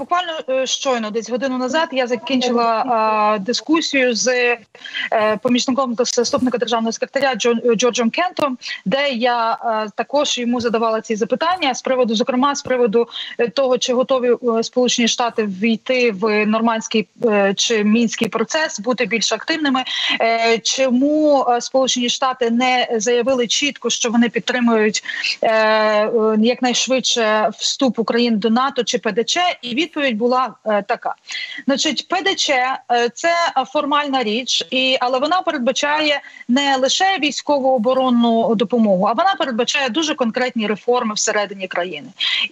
буквально щойно, десь годину назад, я закінчила дискусію з помічником заступника державного секретаря Джорджем Кентом, де я також йому задавала ці запитання з приводу, зокрема, з приводу того, чи готові Сполучені Штати ввійти в нормандський чи мінський процес, бути більш активними. Чому Сполучені Штати не заявили чітко, що вони підтримують якнайшвидше вступ України до НАТО чи ПДЧ? І відповідь була така. Значить, ПДЧ – це формальна річ, але вона передбачає не лише військово-оборонну допомогу, а вона передбачає дуже конкретні реформи всередині країни.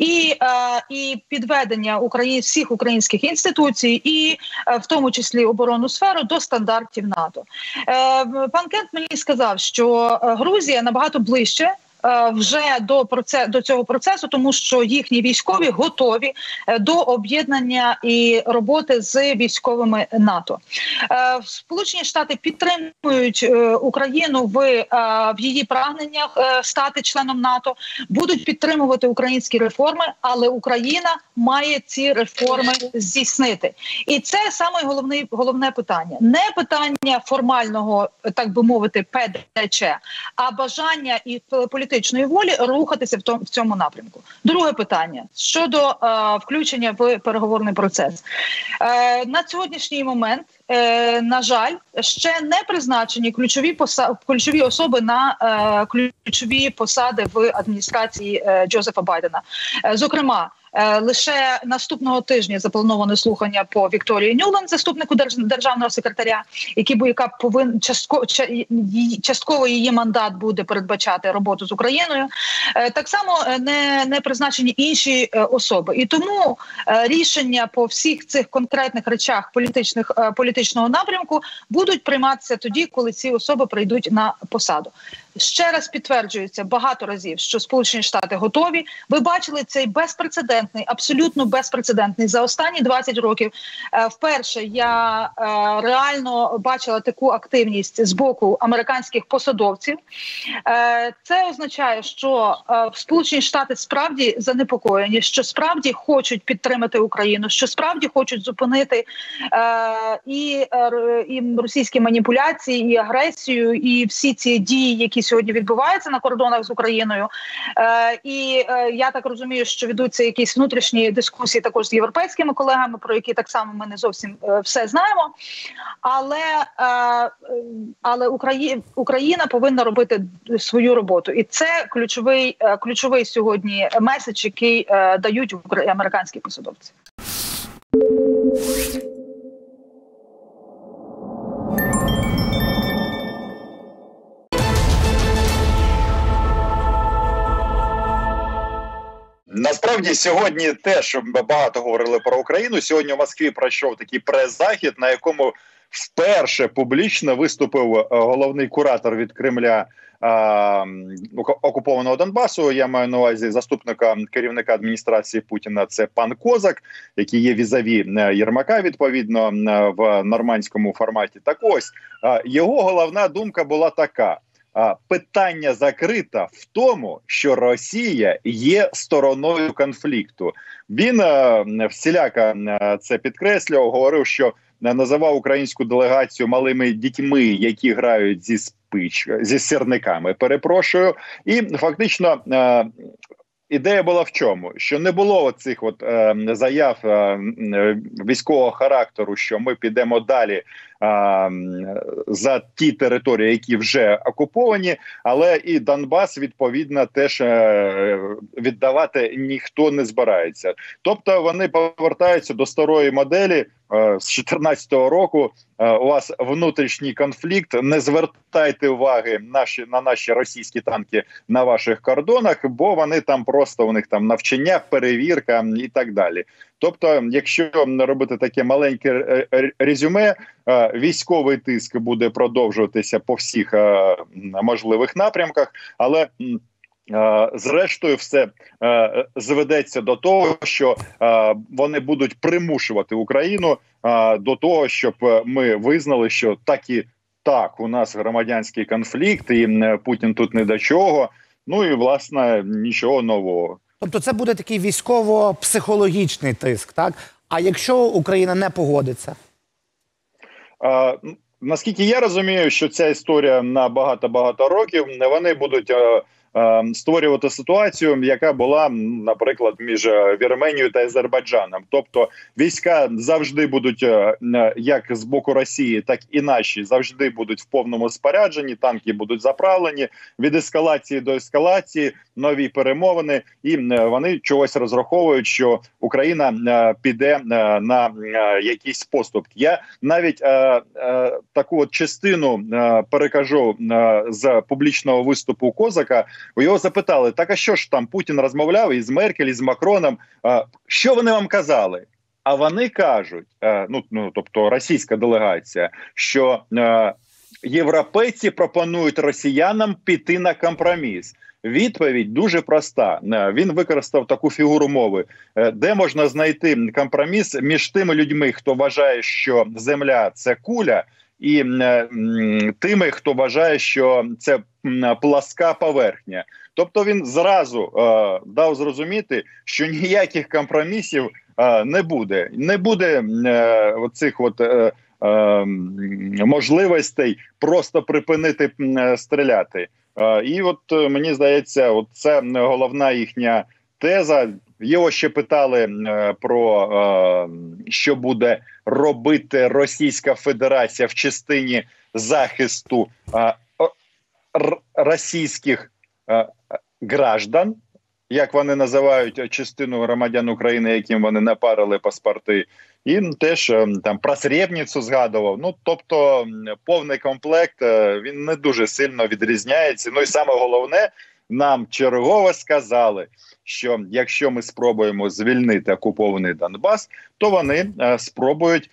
І підведення всіх українських інституцій, і в тому числі оборонну сферу, до стандартів НАТО. Пан Кент мені сказав, що Грузія набагато ближче вже до цього процесу, тому що їхні військові готові до об'єднання і роботи з військовими НАТО. Сполучені Штати підтримують Україну в її прагненнях стати членом НАТО, будуть підтримувати українські реформи, але Україна має ці реформи здійснити. І це саме головне питання. Не питання формального, так би мовити, ПДЧ, а бажання і політичної волі рухатися в цьому напрямку. Друге питання щодо включення в переговорний процес. На сьогоднішній момент, на жаль, ще не призначені ключові особи на ключові посади в адміністрації Джозефа Байдена. Зокрема, лише наступного тижня заплановане слухання по Вікторії Нюланд, заступнику державного секретаря, яка повинна частково її мандат буде передбачати роботу з Україною. Так само не призначені інші особи. І тому рішення по всіх цих конкретних речах політичного напрямку будуть прийматися тоді, коли ці особи прийдуть на посаду. Ще раз підтверджується багато разів, що Сполучені Штати готові. Ви бачили цей безпрецедентний, абсолютно безпрецедентний за останні 20 років. Вперше я реально бачила таку активність з боку американських посадовців. Це означає, що Сполучені Штати справді занепокоєні, що справді хочуть підтримати Україну, що справді хочуть зупинити і російські маніпуляції, і агресію, і всі ці дії, які сьогодні відбуваються на кордонах з Україною. І я так розумію, що ведуться якісь внутрішні дискусії також з європейськими колегами, про які так само ми не зовсім все знаємо. Але Україна повинна робити свою роботу. І це ключовий сьогодні меседж, який дають американські посадовці. Насправді сьогодні теж багато говорили про Україну. Сьогодні в Москві пройшов такий прес-захід, на якому вперше публічно виступив головний куратор від Кремля окупованого Донбасу. Я маю на увазі заступника керівника адміністрації Путіна, це пан Козак, який є візаві Єрмака, відповідно, в нормандському форматі. Так ось, його головна думка була така. Питання закрите в тому, що Росія є стороною конфлікту. Він всіляко це підкреслював, говорив, що називав українську делегацію малими дітьми, які грають зі сірниками, перепрошую. І фактично ідея була в чому? Що не було оцих заяв військового характеру, що ми підемо далі за ті території, які вже окуповані, але і Донбас, відповідно, теж віддавати ніхто не збирається. Тобто вони повертаються до старої моделі з 2014 року. У вас внутрішній конфлікт, не звертайте уваги на наші російські танки на ваших кордонах, бо вони там просто, у них там навчання, перевірка і так далі. Тобто, якщо робити таке маленьке резюме, військовий тиск буде продовжуватися по всіх можливих напрямках, але зрештою все зведеться до того, що вони будуть примушувати Україну до того, щоб ми визнали, що так, у нас громадянський конфлікт, і Путін тут не до чого, ну і, власне, нічого нового. Тобто це буде такий військово-психологічний тиск, так? А якщо Україна не погодиться? Наскільки я розумію, що ця історія на багато-багато років, вони будуть створювати ситуацію, яка була, наприклад, між Вірменією та Азербайджаном. Тобто війська завжди будуть, як з боку Росії, так і наші, завжди будуть в повному спорядженні, танки будуть заправлені, від ескалації до ескалації, нові перемовини, і вони чогось розраховують, що Україна піде на якісь поступки. Я навіть таку от частину перекажу з публічного виступу Козака. Його запитали, так а що ж там Путін розмовляв із Меркель, із Макроном, що вони вам казали? А вони кажуть, тобто російська делегація, що європейці пропонують росіянам піти на компроміс. Відповідь дуже проста. Він використав таку фігуру мови, де можна знайти компроміс між тими людьми, хто вважає, що земля – це куля, і тими, хто вважає, що це пласка поверхня. Тобто він зразу дав зрозуміти, що ніяких компромісів не буде. Не буде оцих можливостей просто припинити стріляти. І от мені здається, це головна їхня теза. Його ще питали про що буде робити Російська Федерація в частині захисту російських граждан, як вони називають частину громадян України, яким вони напарили паспорти. І теж там про Сребреницю згадував. Тобто повний комплект, він не дуже сильно відрізняється. І саме головне, нам чергово сказали, що якщо ми спробуємо звільнити окупований Донбас, то вони спробують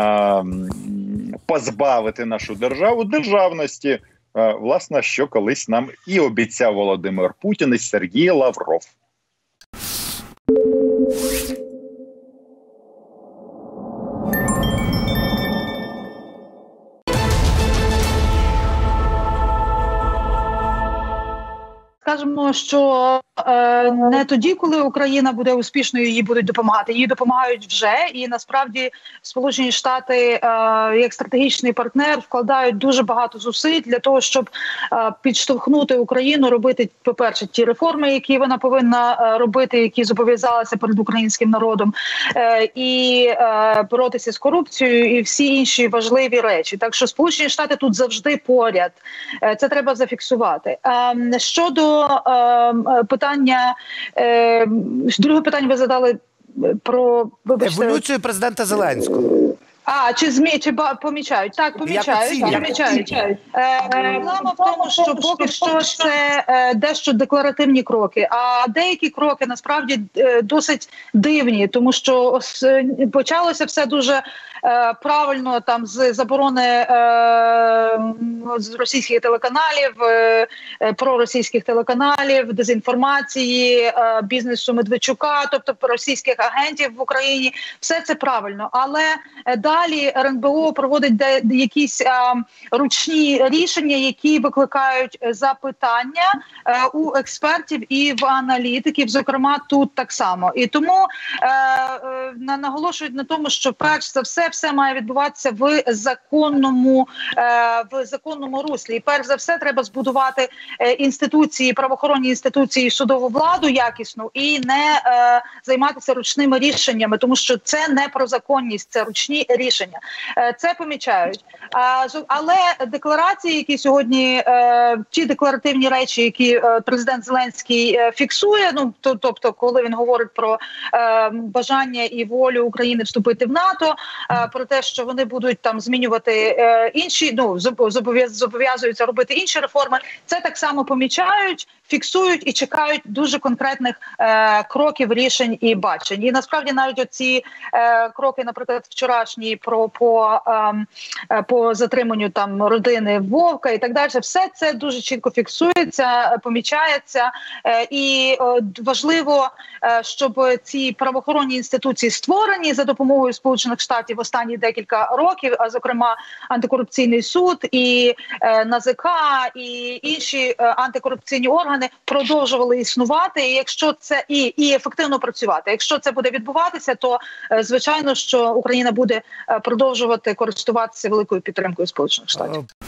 позбавити нашу державу державності. Власне, що колись нам і обіцяв Володимир Путін і Сергій Лавров. Скажемо, що не тоді, коли Україна буде успішною, їй будуть допомагати. Їй допомагають вже, і насправді Сполучені Штати як стратегічний партнер вкладають дуже багато зусиль для того, щоб підштовхнути Україну робити, по-перше, ті реформи, які вона повинна робити, які зобов'язалася перед українським народом, і боротися з корупцією і всі інші важливі речі. Так що Сполучені Штати тут завжди поряд. Це треба зафіксувати. Щодо питання, друге питання ви задали про еволюцію президента Зеленського. Чи помічають? Так, помічають. Проблема в тому, що поки що це дещо декларативні кроки, а деякі кроки насправді досить дивні, тому що почалося все дуже правильно там з заборони з російських телеканалів, проросійських телеканалів, дезінформації, бізнесу Медведчука, тобто російських агентів в Україні. Все це правильно, але далі РНБО проводить якісь ручні рішення, які викликають запитання у експертів і в аналітиків, зокрема тут так само. І тому наголошують на тому, що перш за все має відбуватися в законному руслі. І перш за все треба збудувати інституції, правоохоронні інституції, судову владу якісну і не займатися ручними рішеннями, тому що це не про законність, це ручні рішення. Це помічають. Але декларації, які сьогодні, ті декларативні речі, які президент Зеленський фіксує, тобто коли він говорить про бажання і волю України вступити в НАТО, про те, що вони будуть там змінювати інші, зобов'язуються робити інші реформи, це так само помічають, фіксують і чекають дуже конкретних кроків, рішень і бачень. І насправді навіть оці кроки, наприклад, вчорашній і по затриманню там родини Вовка і так далі. Все це дуже чітко фіксується, помічається. І важливо, щоб ці правоохоронні інституції створені за допомогою Сполучених Штатів останні декілька років, а зокрема антикорупційний суд і НАЗК і інші антикорупційні органи продовжували існувати. І якщо це і ефективно працювати. Якщо це буде відбуватися, то звичайно, що Україна буде продовжувати користуватися великою підтримкою Сполучених Штатів.